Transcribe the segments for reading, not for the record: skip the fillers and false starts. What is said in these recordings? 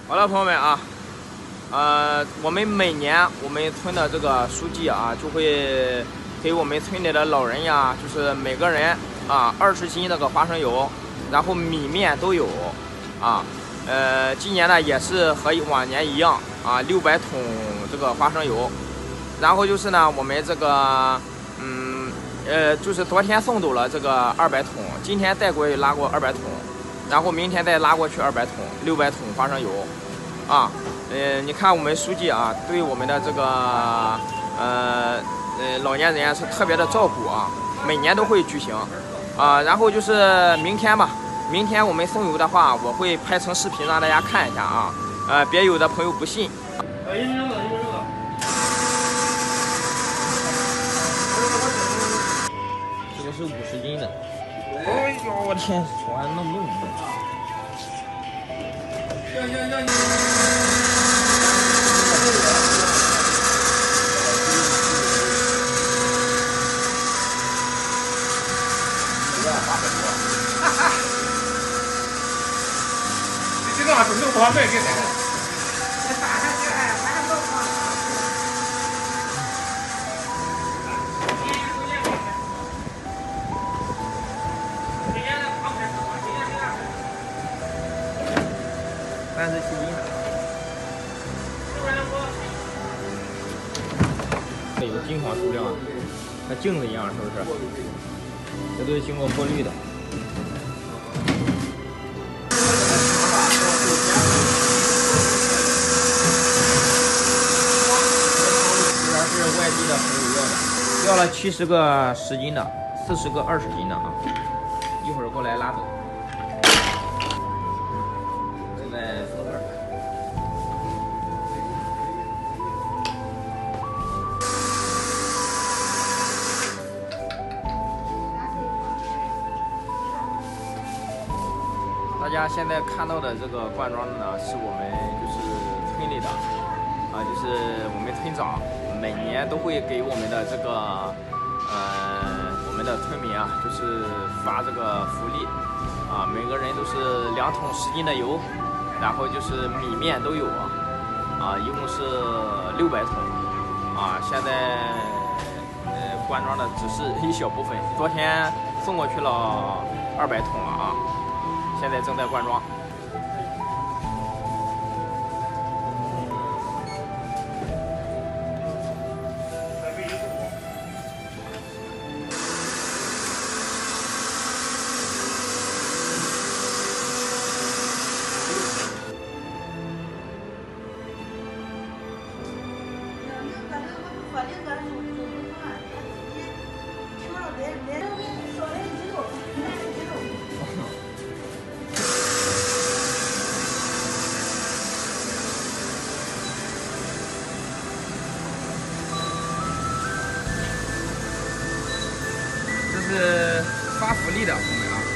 好了，朋友们啊，我们每年我们村的这个书记啊，就会给我们村里的老人呀，就是每个人啊20斤那个花生油，然后米面都有啊。今年呢也是和往年一样啊，600桶这个花生油。然后就是呢，我们这个就是昨天送走了这个200桶，今天再过去拉过200桶，然后明天再拉过去200桶，600桶花生油，啊，你看我们书记啊，对我们的这个老年人是特别的照顾啊，每年都会举行，啊，然后就是明天吧，明天我们送油的话，我会拍成视频让大家看一下啊，别有的朋友不信。这个是50斤的。哎呦，我天，手还弄不动。 你这个准备我卖给谁？ 37斤的。这有金黄塑料，像镜子一样，是不是？这都是经过过滤的。这边是外地的朋友要了70个10斤的，40个20斤的啊，一会儿过来拉走。正在松味儿。大家现在看到的这个罐装的呢，是我们就是村里的啊，就是我们村长每年都会给我们的这个我们的村民啊，就是发这个福利啊，每个人都是2桶10斤的油，然后就是米面都有啊，一共是600桶啊。现在罐装的只是一小部分，昨天送过去了200桶了啊。现在正在灌装。是发福利的，朋友们啊！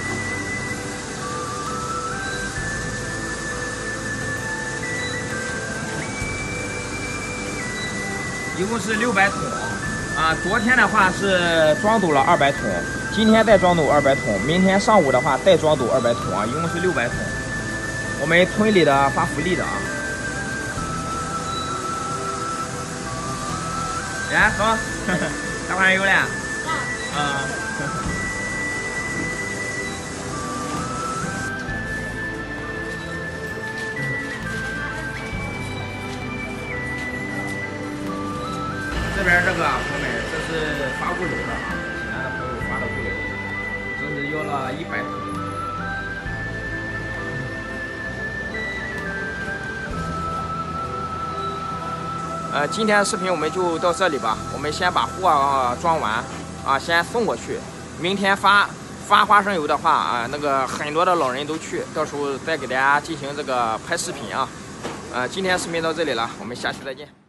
一共是600桶啊！昨天的话是装走了200桶，今天再装走200桶，明天上午的话再装走200桶啊！一共是600桶。我们村里的发福利的啊！来，走，打款油了。啊。这边这个朋友们，这是发物流的啊，济南的朋友发的物流，这是要了100桶。今天的视频我们就到这里吧，我们先把货装完啊，先送过去。明天发花生油的话啊，那个很多的老人都去，到时候再给大家进行这个拍视频啊。今天视频到这里了，我们下期再见。